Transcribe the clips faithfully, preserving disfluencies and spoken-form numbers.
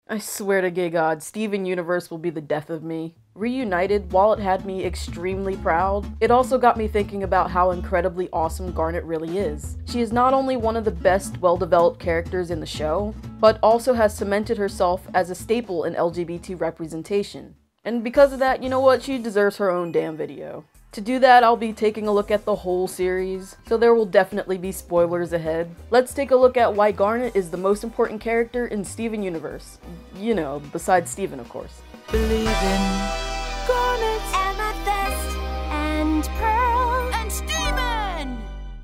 I swear to gay god, Steven Universe will be the death of me. Reunited, while it had me extremely proud, it also got me thinking about how incredibly awesome Garnet really is. She is not only one of the best well-developed characters in the show, but also has cemented herself as a staple in L G B T representation. And because of that, you know what, she deserves her own damn video. To do that, I'll be taking a look at the whole series, so there will definitely be spoilers ahead. Let's take a look at why Garnet is the most important character in Steven Universe. You know, besides Steven, of course. Believe in Garnet, Amethyst, and Pearl, and Steven!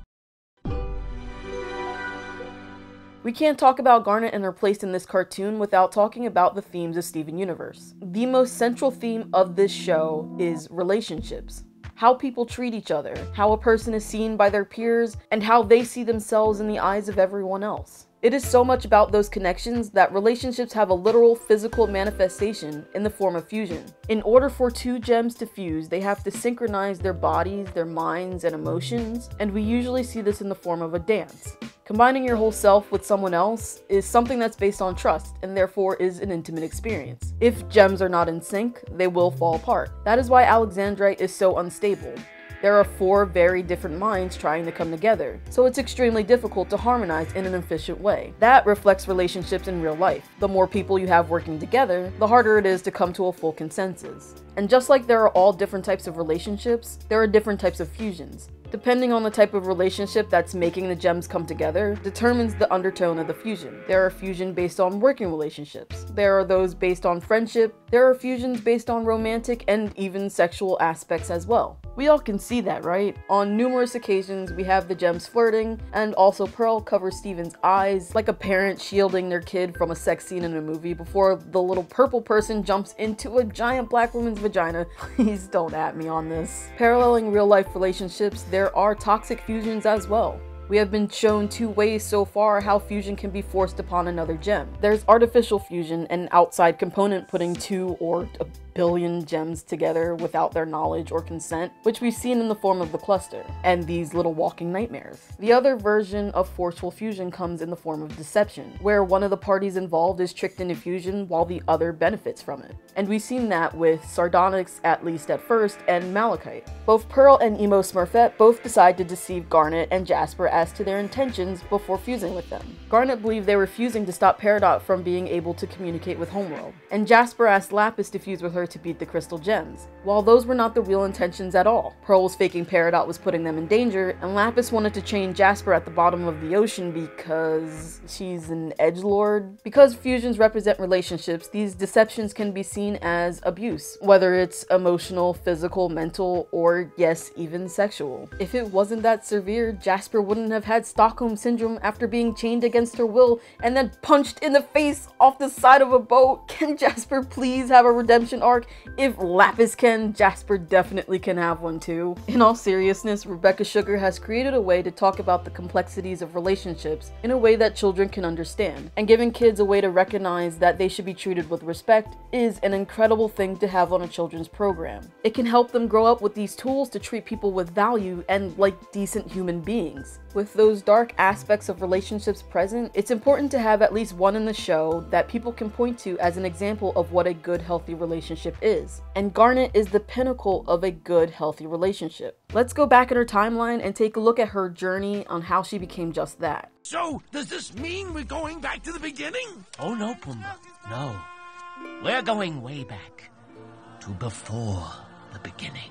We can't talk about Garnet and her place in this cartoon without talking about the themes of Steven Universe. The most central theme of this show is relationships. How people treat each other, how a person is seen by their peers, and how they see themselves in the eyes of everyone else. It is so much about those connections that relationships have a literal physical manifestation in the form of fusion. In order for two gems to fuse, they have to synchronize their bodies, their minds, and emotions, and we usually see this in the form of a dance. Combining your whole self with someone else is something that's based on trust, and therefore is an intimate experience. If gems are not in sync, they will fall apart. That is why Alexandrite is so unstable. There are four very different minds trying to come together, so it's extremely difficult to harmonize in an efficient way. That reflects relationships in real life. The more people you have working together, the harder it is to come to a full consensus. And just like there are all different types of relationships, there are different types of fusions. Depending on the type of relationship that's making the gems come together, determines the undertone of the fusion. There are fusion based on working relationships. There are those based on friendship. There are fusions based on romantic and even sexual aspects as well. We all can see that, right? On numerous occasions, we have the gems flirting, and also Pearl covers Steven's eyes like a parent shielding their kid from a sex scene in a movie before the little purple person jumps into a giant black woman's vagina. Please don't at me on this. Paralleling real-life relationships, there are toxic fusions as well. We have been shown two ways so far how fusion can be forced upon another gem. There's artificial fusion, an outside component putting two or a billion gems together without their knowledge or consent, which we've seen in the form of the cluster, and these little walking nightmares. The other version of forceful fusion comes in the form of deception, where one of the parties involved is tricked into fusion while the other benefits from it. And we've seen that with Sardonyx, at least at first, and Malachite. Both Pearl and Emo Smurfette both decide to deceive Garnet and Jasper as to their intentions before fusing with them. Garnet believed they were fusing to stop Peridot from being able to communicate with Homeworld, and Jasper asked Lapis to fuse with her to beat the crystal gems. While those were not the real intentions at all. Pearl was faking Peridot was putting them in danger, and Lapis wanted to chain Jasper at the bottom of the ocean because she's an edgelord. Because fusions represent relationships, these deceptions can be seen as abuse, whether it's emotional, physical, mental, or yes, even sexual. If it wasn't that severe, Jasper wouldn't have had Stockholm Syndrome after being chained against her will and then punched in the face off the side of a boat. Can Jasper please have a redemption arc? If Lapis can, Jasper definitely can have one too. In all seriousness, Rebecca Sugar has created a way to talk about the complexities of relationships in a way that children can understand, and giving kids a way to recognize that they should be treated with respect is an incredible thing to have on a children's program. It can help them grow up with these tools to treat people with value and like decent human beings. With those dark aspects of relationships present, it's important to have at least one in the show that people can point to as an example of what a good, healthy relationship is. And Garnet is the pinnacle of a good, healthy relationship. Let's go back in her timeline and take a look at her journey on how she became just that. So, does this mean we're going back to the beginning? Oh no, Pumbaa, no. We're going way back to before the beginning.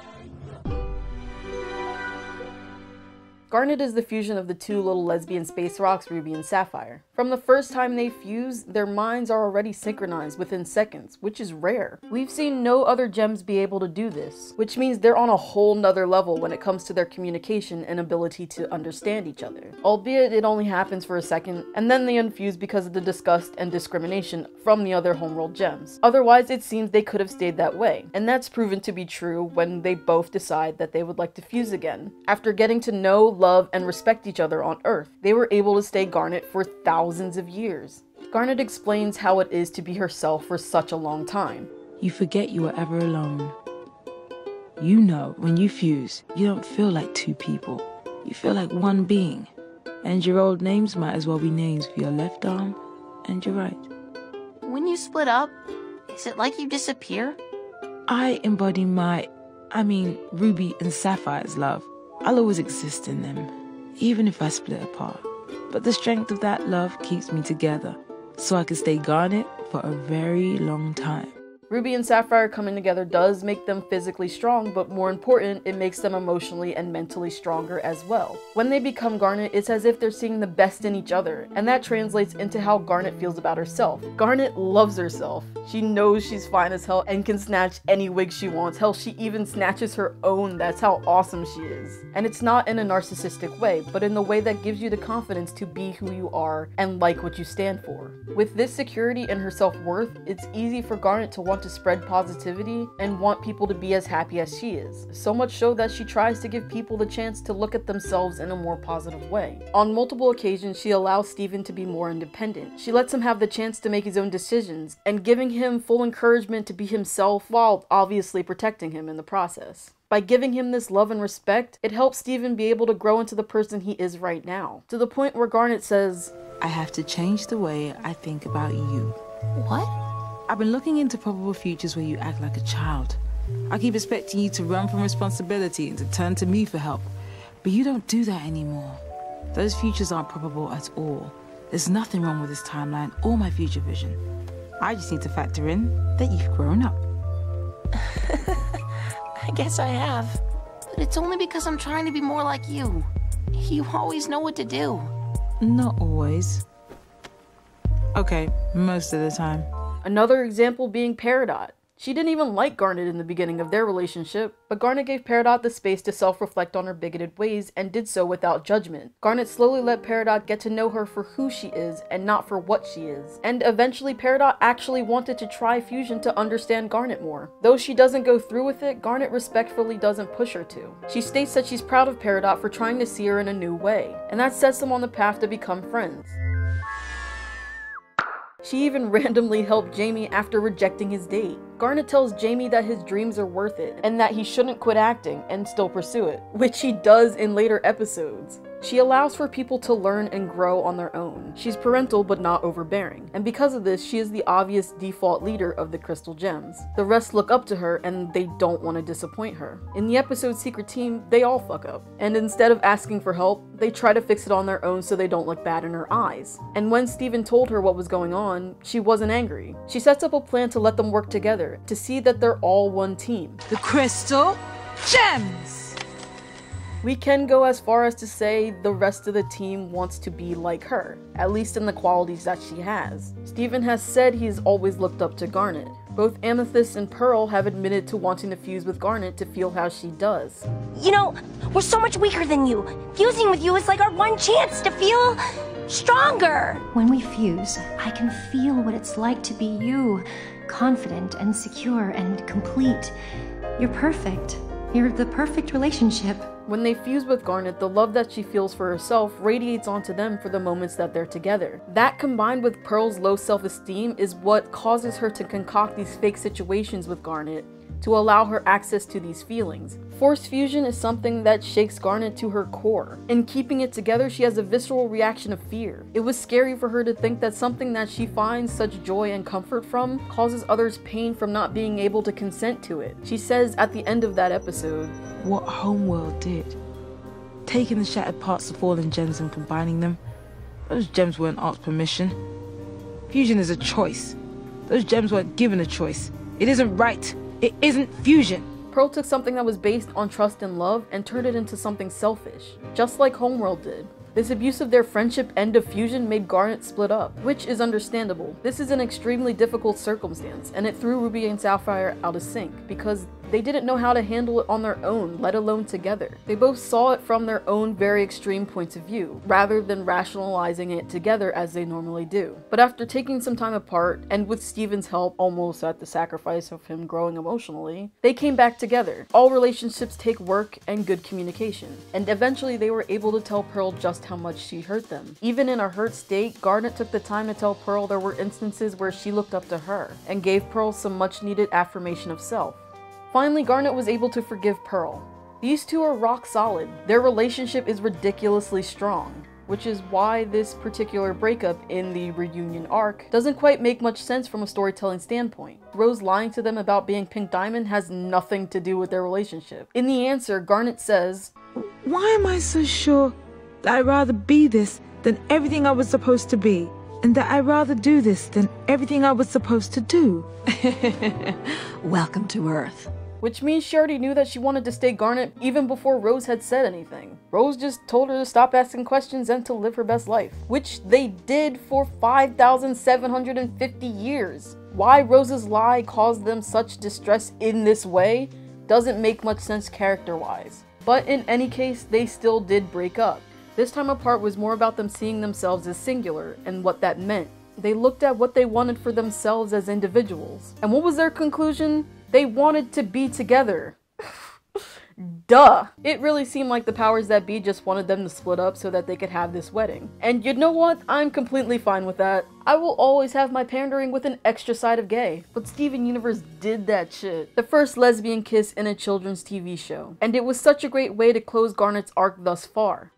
Garnet is the fusion of the two little lesbian space rocks, Ruby and Sapphire. From the first time they fuse, their minds are already synchronized within seconds, which is rare. We've seen no other gems be able to do this, which means they're on a whole nother level when it comes to their communication and ability to understand each other. Albeit it only happens for a second, and then they unfuse because of the disgust and discrimination from the other homeworld gems. Otherwise, it seems they could have stayed that way, and that's proven to be true when they both decide that they would like to fuse again. After getting to know, love, and respect each other on Earth, they were able to stay Garnet for thousands of years. Garnet explains how it is to be herself for such a long time. You forget you were ever alone. You know, when you fuse, you don't feel like two people. You feel like one being. And your old names might as well be names for your left arm and your right. when you split up, is it like you disappear? I embody my, I mean, Ruby and Sapphire's love. I'll always exist in them, even if I split apart. But the strength of that love keeps me together, so I can stay Garnet for a very long time. Ruby and Sapphire coming together does make them physically strong, but more important, it makes them emotionally and mentally stronger as well. When they become Garnet, it's as if they're seeing the best in each other, and that translates into how Garnet feels about herself. Garnet loves herself. She knows she's fine as hell and can snatch any wig she wants. Hell, she even snatches her own. That's how awesome she is. And it's not in a narcissistic way, but in the way that gives you the confidence to be who you are and like what you stand for. With this security in her self-worth, it's easy for Garnet to want to spread positivity and want people to be as happy as she is. So much so that she tries to give people the chance to look at themselves in a more positive way. On multiple occasions, she allows Steven to be more independent. She lets him have the chance to make his own decisions and giving him full encouragement to be himself while obviously protecting him in the process. By giving him this love and respect, it helps Steven be able to grow into the person he is right now. To the point where Garnet says, I have to change the way I think about you. What? I've been looking into probable futures where you act like a child. I keep expecting you to run from responsibility and to turn to me for help. But you don't do that anymore. Those futures aren't probable at all. There's nothing wrong with this timeline or my future vision. I just need to factor in that you've grown up. I guess I have. But it's only because I'm trying to be more like you. You always know what to do. Not always. Okay, most of the time. Another example being Peridot. She didn't even like Garnet in the beginning of their relationship, but Garnet gave Peridot the space to self-reflect on her bigoted ways and did so without judgment. Garnet slowly let Peridot get to know her for who she is and not for what she is. And eventually Peridot actually wanted to try fusion to understand Garnet more. Though she doesn't go through with it, Garnet respectfully doesn't push her to. She states that she's proud of Peridot for trying to see her in a new way, and that sets them on the path to become friends. She even randomly helped Jamie after rejecting his date. Garnet tells Jamie that his dreams are worth it, and that he shouldn't quit acting and still pursue it, which he does in later episodes. She allows for people to learn and grow on their own. She's parental but not overbearing, and because of this, she is the obvious default leader of the Crystal Gems. The rest look up to her and they don't want to disappoint her. In the episode Secret Team, they all fuck up, and instead of asking for help, they try to fix it on their own so they don't look bad in her eyes. And when Steven told her what was going on, she wasn't angry. She sets up a plan to let them work together, to see that they're all one team. The Crystal Gems! We can go as far as to say the rest of the team wants to be like her, at least in the qualities that she has. Steven has said he's always looked up to Garnet. Both Amethyst and Pearl have admitted to wanting to fuse with Garnet to feel how she does. You know, we're so much weaker than you. Fusing with you is like our one chance to feel stronger. When we fuse, I can feel what it's like to be you, confident and secure and complete. You're perfect. You're the perfect relationship. When they fuse with Garnet, the love that she feels for herself radiates onto them for the moments that they're together. That combined with Pearl's low self-esteem is what causes her to concoct these fake situations with Garnet to allow her access to these feelings. Forced fusion is something that shakes Garnet to her core. In keeping it together, she has a visceral reaction of fear. It was scary for her to think that something that she finds such joy and comfort from causes others pain from not being able to consent to it. She says at the end of that episode, What Homeworld did, taking the shattered parts of fallen gems and combining them, those gems weren't asked permission. Fusion is a choice. Those gems weren't given a choice. It isn't right. It isn't fusion. Pearl took something that was based on trust and love and turned it into something selfish, just like Homeworld did. This abuse of their friendship and of fusion made Garnet split up, which is understandable. This is an extremely difficult circumstance, and it threw Ruby and Sapphire out of sync, because they didn't know how to handle it on their own, let alone together. They both saw it from their own very extreme points of view, rather than rationalizing it together as they normally do. But after taking some time apart, and with Steven's help, almost at the sacrifice of him growing emotionally, they came back together. All relationships take work and good communication, and eventually they were able to tell Pearl just how much she hurt them. Even in a hurt state, Garnet took the time to tell Pearl there were instances where she looked up to her, and gave Pearl some much needed affirmation of self. Finally, Garnet was able to forgive Pearl. These two are rock solid. Their relationship is ridiculously strong. which is why this particular breakup in the reunion arc doesn't quite make much sense from a storytelling standpoint. Rose lying to them about being Pink Diamond has nothing to do with their relationship. In the answer, Garnet says, "Why am I so sure that I'd rather be this than everything I was supposed to be? And that I'd rather do this than everything I was supposed to do?" Welcome to Earth. Which means she already knew that she wanted to stay Garnet even before Rose had said anything. Rose just told her to stop asking questions and to live her best life, which they did for five thousand seven hundred fifty years. Why Rose's lie caused them such distress in this way doesn't make much sense character-wise. But in any case, they still did break up. This time apart was more about them seeing themselves as singular and what that meant. They looked at what they wanted for themselves as individuals. And what was their conclusion? They wanted to be together. Duh! It really seemed like the powers that be just wanted them to split up so that they could have this wedding. And you know what? I'm completely fine with that. I will always have my pandering with an extra side of gay. But Steven Universe did that shit. The first lesbian kiss in a children's T V show. And it was such a great way to close Garnet's arc thus far.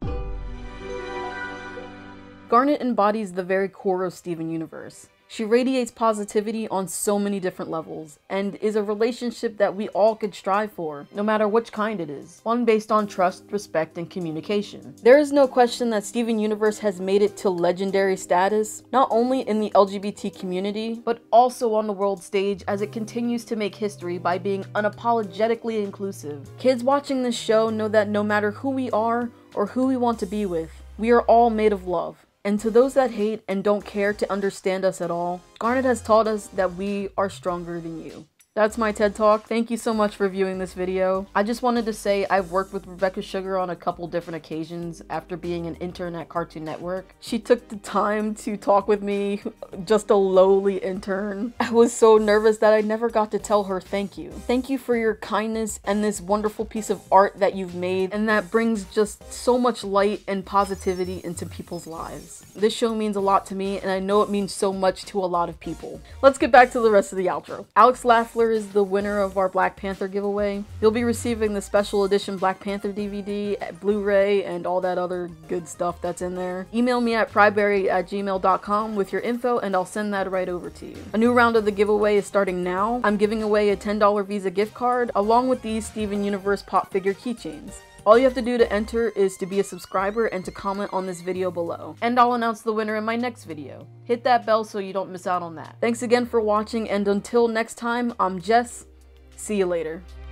Garnet embodies the very core of Steven Universe. She radiates positivity on so many different levels, and is a relationship that we all could strive for, no matter which kind it is. One based on trust, respect, and communication. There is no question that Steven Universe has made it to legendary status, not only in the L G B T community, but also on the world stage as it continues to make history by being unapologetically inclusive. Kids watching this show know that no matter who we are, or who we want to be with, we are all made of love. And to those that hate and don't care to understand us at all, Garnet has taught us that we are stronger than you. That's my TED Talk. Thank you so much for viewing this video. I just wanted to say I've worked with Rebecca Sugar on a couple different occasions after being an intern at Cartoon Network. She took the time to talk with me, just a lowly intern. I was so nervous that I never got to tell her thank you. Thank you for your kindness and this wonderful piece of art that you've made, and that brings just so much light and positivity into people's lives. This show means a lot to me, and I know it means so much to a lot of people. Let's get back to the rest of the outro. Alex Laffler is the winner of our Black Panther giveaway. You'll be receiving the special edition Black Panther D V D, Blu-ray, and all that other good stuff that's in there. Email me at PrideBrary at gmail dot com with your info and I'll send that right over to you. A new round of the giveaway is starting now. I'm giving away a ten dollar Visa gift card along with these Steven Universe pop figure keychains. All you have to do to enter is to be a subscriber and to comment on this video below. And I'll announce the winner in my next video. Hit that bell so you don't miss out on that. Thanks again for watching, and until next time, I'm Jess. See you later.